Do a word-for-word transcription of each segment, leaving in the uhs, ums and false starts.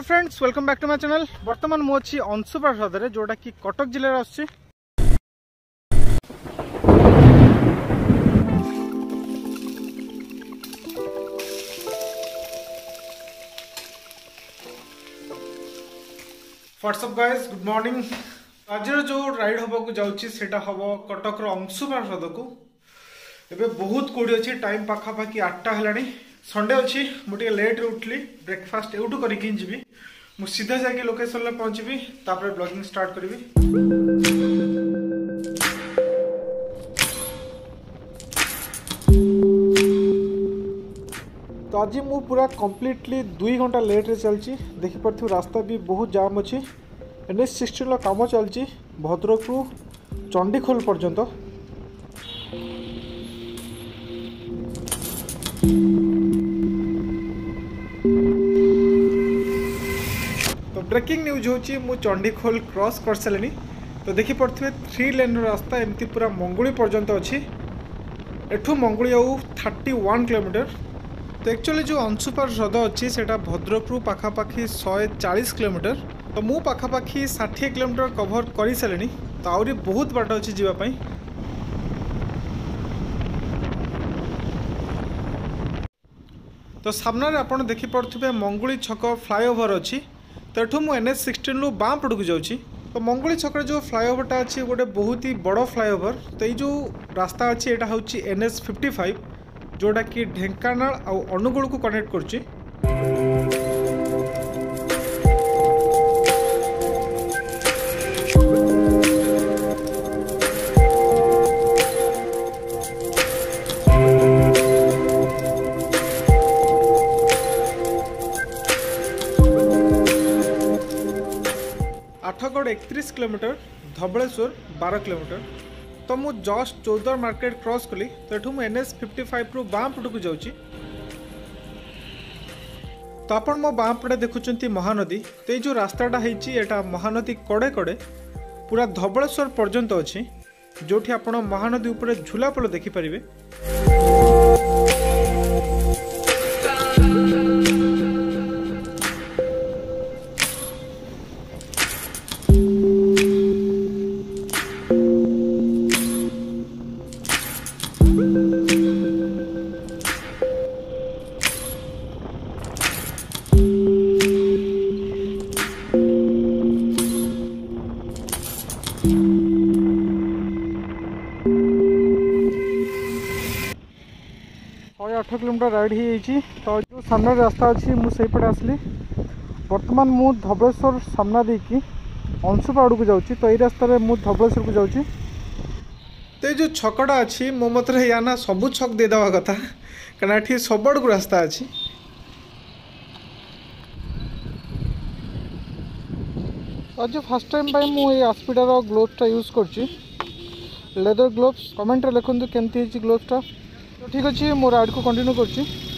Friends welcome back to my channel. बर्तमान मु अच्छी अंशुपा हृदय जोटा कि कटक जिले में आसुची। WhatsApp guys, good morning. आज जो राइड हवा को जाऊँगी सेटा हम कटक अंशुपा हृदय को। एबे बहुत कोड़ी अच्छी टाइम पाखापाखि आठटा है। संडे अच्छी मुझे लेट रे उठली, ब्रेकफास्ट एवटू करके जीवी। मु सीधा जाके लोकेशन में पहुंचबी, तापर ब्लॉगिंग स्टार्ट करी। तो आज मु पूरा कंप्लीटली दुई घंटा लेट रे चलची। देखि पड़थि रास्ता भी बहुत जाम अच्छी। एन एच सिक्सटीन काम चलची भद्रक रु चंडीखोल पर्यंत। तो ब्रेकिंग न्यूज होची मु चंडीखोल क्रॉस कर सारे। तो देखि पड़थे थ्री लेन रास्ता एमती पूरा मंगुड़ी पर्यंत अच्छी। एठू मंगुड़ी आउ थर्टी वन किलोमीटर। तो एक्चुअली जो अंशुपा हृद अच्छी सेटा भद्रक रु पाखापाखि सौ चालीस किलोमीटर। तो मु पाखापाखि षाठी किलोमीटर कभर कर सारे। तो आहरी बहुत बाट अच्छी जीवाई। तो सामने आपड़ देखि पड़े मंगुड़ी छक फ्लाईओवर अच्छी। तो एठू मु एन एच सिक्सटीन रु बाँ पटू जाऊँगी। तो मंगुड़ी छक जो फ्लाईओवरटा अच्छी गोटे बहुत ही बड़ फ्लाईओवर। तो ये जो रास्ता अच्छी यहाँ हूँ एन एच फिफ्टी फाइव जोटा कि ढेंकानाल आउ अनुगुल को कनेक्ट करुच्ची। आठगढ़ एकतीस किलोमीटर, धबलेश्वर बारह किलोमीटर। तो मु जस्ट चौदर मार्केट क्रॉस कली। तो एठू मु एन एच फिफ्टी फाइव रु बाँ पटू को जाऊँगी। तो आपण मो बाँ पटे देखुंत महानदी। तो ये जो रास्ताटा है महानदी कड़े कड़े पूरा धबलेश्वर पर्यंत अच्छी, जोठी आपण महानदी उपरे झूला पोल देखिपारे। आठ किलोमीटर राइड ही। तो जो सामने रास्ता अच्छी मुझे पटे आसली। बर्तमान मु धबलेश्वर सामना देकी अंशुपा आड़ को जाऊँगी। तो ये रास्तार मु धबलेश्वर को जाऊँगी। तो जो छकटा अच्छी मो मत या ना सबू छक देदेवा कथा, कहीं ये सब आड़ को रास्ता अच्छी। आज फास्ट टाइम पर मुझे आस्पिडार ग्लोव्सटा यूज कर लेदर ग्लोव्स। कमेंट लिखुद केमती ग्लोव्सटा। तो ठीक अच्छे मोर राइड को कंटिन्यू कर।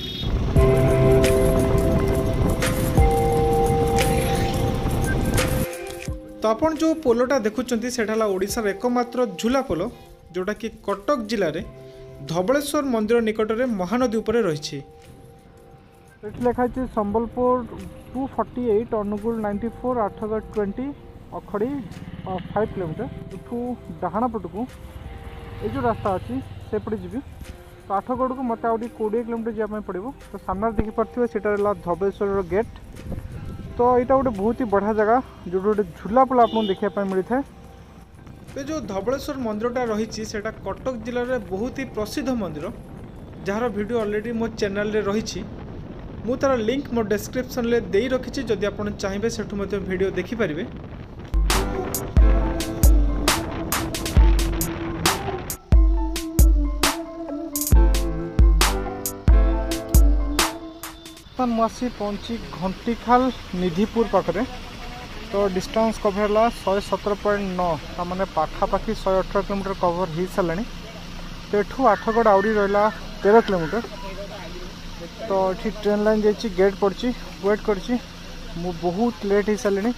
तो आपण जो पोलोटा देखुंत सेटा ओडिशार एकमात्र झूला पोल, जोटा कि कटक जिले में धबलेश्वर मंदिर निकट में महानदी उपरे रही। लिखा है Sambalpur two forty eight, Angul ninety four, Athagarh twenty, अखड़ी फाइव किलोमीटर। इठू डाहाण पटू ये जो रास्ता अच्छी सेपटे जी। तो आठगढ़ को मत आउट कोड़े किलोमीटर जावाई पड़ो। तो सामने देखी पारे सेटा धबलेश्वर गेट। तो यहाँ गोटे बहुत ही बढ़िया जगह जो गोटे झूला पोल आपको देखा मिलता है। तो जो धबलेश्वर मंदिरटा रही कटक जिले में बहुत ही प्रसिद्ध मंदिर, जार वीडियो ऑलरेडी मो चैनल रे रही। मु तार लिंक मो डिस्क्रिप्शन ले दे रखी। जदि आप चाहिए सेठू वीडियो देखिपारे। मुसी पहुँची घंटीखाल निधिपुर पाखे। तो डिस्टेंस कभर है शहे सतर पॉइंट नौ, मैंने पाखापाखि शहे अठर किलोमीटर कभर हो सारे। तो यू आठगढ़ आउरी रहा तेरह किलोमीटर। तो ये ट्रेन लाइन जाइए, गेट पड़ी वेट कर बहुत लेट हो सारे।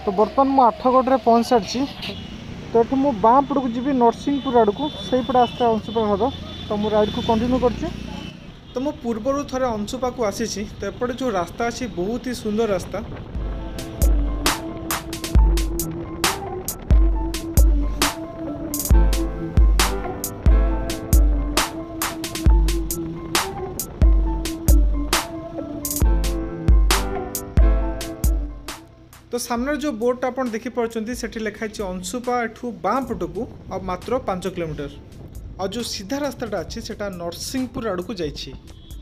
तो बर्तमान मु आठगढ़ पहुँच सारी। तो ये मुझे बाँ पड़क जी नरसिंहपुर आड़ को से पटे आसता अंशुपा हद। तो मुझे राइड को कंटिन्यू कर। तो मु पूर्वर थे अंशुपा को आसी। तो एपटे जो रास्ता अच्छी बहुत ही सुंदर रास्ता। तो सामने जो बोर्ड आप देखिपे से लिखाई अंशुपा एठू बाँ पटकू और मात्र पाँच किलोमीटर और जो सीधा रास्ताटा अच्छी से नरसिंहपुर आड़ को जाइए।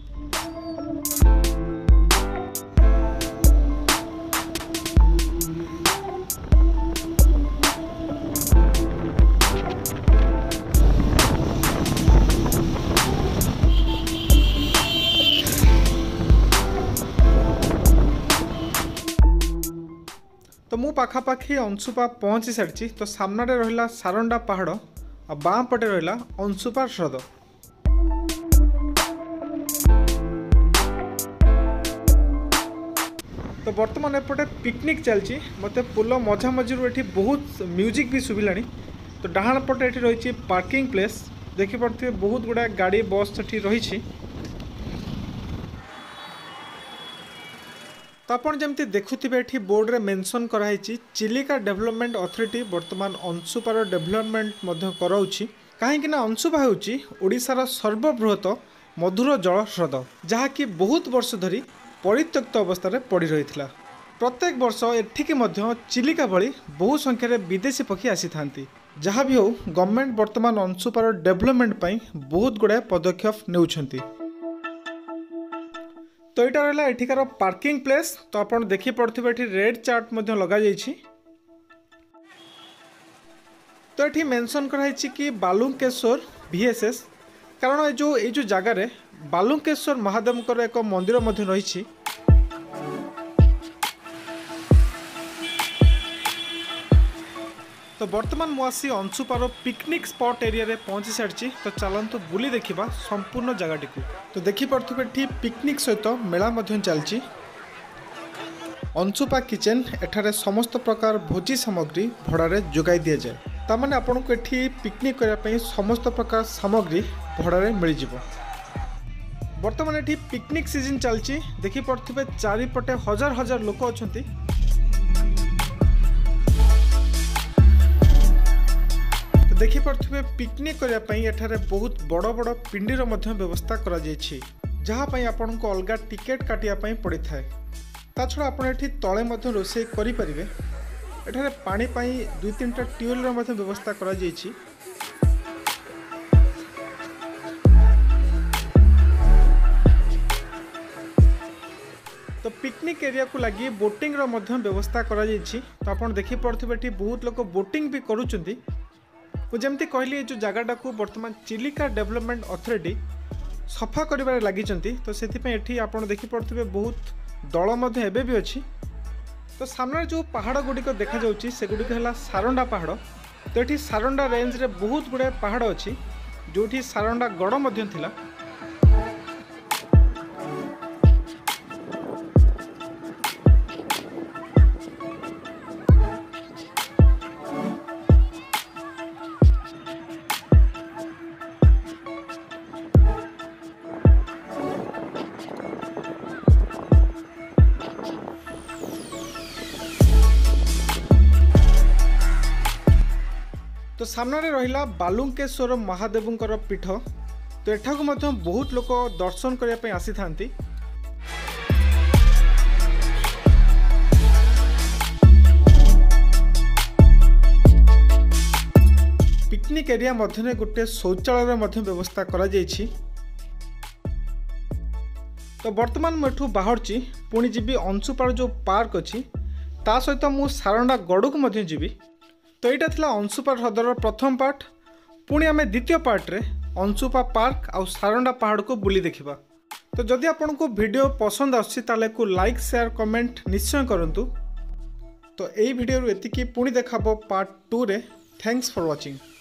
तो मु पाखापाखि अंशुपा पहुँची सारी। तो सामने रहा सारंडा पहाड़ और बाँ पटे रहा अंशुपा ह्रद। तो बर्तमान एपटे पिकनिक चलती मते पोल मझा मझिरू ये बहुत म्यूजिक भी शुभिला। तो डाहाण पटे ये रही पार्किंग प्लेस देखिपे बहुत गुड़ा गाड़ी बस ये रही। तो आप जमी देखुवे ये बोर्ड रे मेंशन कराई चिलिका डेवलपमेंट अथॉरिटी बर्तमान अंशुपार डेवलपमेंट कराऊँगी कहीं अंशुपा होउची ओडिशार सर्वबृहत मधुर जल ह्रद जहाँकि बहुत वर्ष धरी परित्यक्त अवस्था पड़ रही था। प्रत्येक वर्ष एठिकी मध्य चिलिका भली बहु संख्यार विदेशी पक्षी आसी था। जहाँ भी हो गवर्नमेंट बर्तमान अंशुपार डेवलपमेंट पाई बहुत गुड़ाए पदक्षेप नेउछंती। तो यहाँ रहा एठिकार पार्किंग प्लेस। तो आप देखिपे ये रेड चार्ट लगा जाइए। तो ये मेंशन कराई कि बालुंकेश्वर वीएसएस कारण ये जो ये जो जगार बालुंकेश्वर महादेव एक मंदिर रही। तो बर्तमान मुझे अंशुपार पिकनिक स्पॉट एरिया रे पहुंची सारी। तो चलतु बुली देखा संपूर्ण जगटी को। तो देखिपे ये पिकनिक सहित मेला चलती। अंशुपा किचेन एठारे समस्त प्रकार भोजी सामग्री भड़ारे जोगाई दि जाए। तामाने आपन को एठी पिकनिक करने समस्त प्रकार सामग्री भड़ारे मिल जिवो। बर्तमान एठी पिकनिक सीजन चलती देखिपे चारिपटे हजार हजार लोक अछंती। तो देखिपे पिकनिक करने एठारे बहुत बड़ बड़ पिंडीर व्यवस्था करा जायछि जहाँ पई आपन को अलगा टिकेट काटिया पई पड़ी थाए। ता छड़ा आपन एठी तळे मध्य रोषे करि परिबे। एठारे पानी पाई दुई तीन टा ट्यूबवेल रे मध्य व्यवस्था करा जायछि। तो पिकनिक एरिया को लगी बोटिंग रो मध्य व्यवस्था करा जायछि। तो आपन देखि पड़थिबे एठी बहुत लोक बोटिंग भी करूचंती। मु जेमती कहली जो जगाटा को वर्तमान चिलिका डेवलपमेंट अथॉरिटी सफा करिबारे लागिचंती। तो सेथिपे एठी आपन देखि पड़थिबे बहुत दल मध्य एबे भी अछि। तो सामने जो पहाड़ गुड़िक देखा जाउछि से गुड़िक है सारंडा पहाड़। तो ये सारंडा रेंज रे बहुत गुड़ाए पहाड़ अच्छी जोठी सारंडा गड़ मध्य थिला। तो सामने रहिला बालुंकेश्वर महादेवंकर पीठ। तो एठा को मध्य बहुत लोक दर्शन करने पे आसी थांती। पिकनिक एरिया मध्य गोटे शौचालय मध्य व्यवस्था करा जायछि। तो वर्तमान मुझे बाहरची पुणी जीवी अंशुपार जो पार्क अच्छी ता सहित मु सारंडा गड़ को मध्य जीवी। तो यहाँ थिला अंशुपा ह्रदर प्रथम पार्ट। पुणी आम द्वितीय पार्ट रे अंशुपा पार्क आउ सारंडा पहाड़ को बुली देखिबा। तो जदि आपन को वीडियो पसंद आछि ताले को लाइक शेयर कमेंट निश्चय करंतु। तो यही वीडियो एतिकी पुणी देखाबो पार्ट टू रे। Thanks for watching.